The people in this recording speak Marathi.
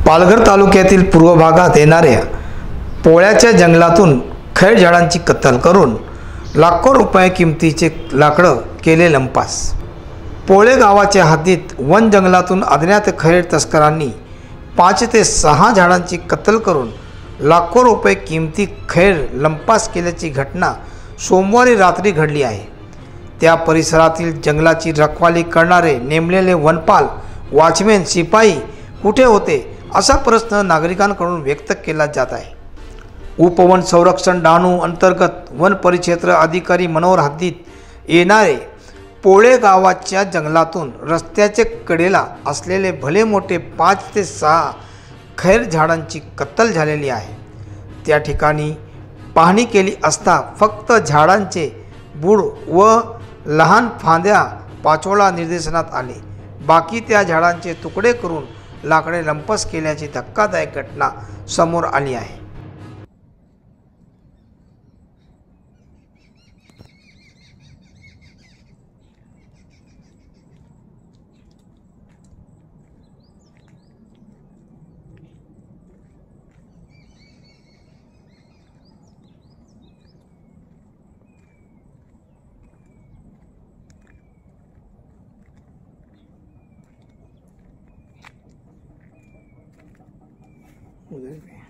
पालघर तालुक्यातील पूर्व भागात येणाऱ्या पोळ्याच्या जंगलातून खैर झाडांची कत्तल करून लाखो रुपये किमतीचे लाकडं केले लंपास। पोळे गावाच्या हद्दीत वन जंगलातून अज्ञात खैर तस्करांनी 5 ते 6 झाडांची कत्तल करून लाखो रुपये किमती खैर लंपास केल्याची घटना सोमवारी रात्री घडली आहे। त्या परिसरातील जंगलाची रखवाली करणारे नेमलेले वनपाल, वॉचमॅन, शिपाई कुठे होते असा प्रश्न नागरिकांकडून व्यक्त केला जात आहे। उपवन संरक्षण डहाणू अंतर्गत वन परिक्षेत्र अधिकारी मनोहर हद्दीत येणारे पोळे गावाच्या जंगलातून रस्त्याच्या कडेला असलेले भले मोठे 5 ते 6 खैर झाडांची कत्तल झालेली आहे। त्या ठिकाणी पाहणी केली असता फक्त झाडांचे बुड व लहान फांद्या पाचोळा निदर्शनात आले। बाकी त्या झाडांचे तुकडे करून लाकडे लंपास केल्याची धक्कादायक घटना समोर आली आहे। उधर भी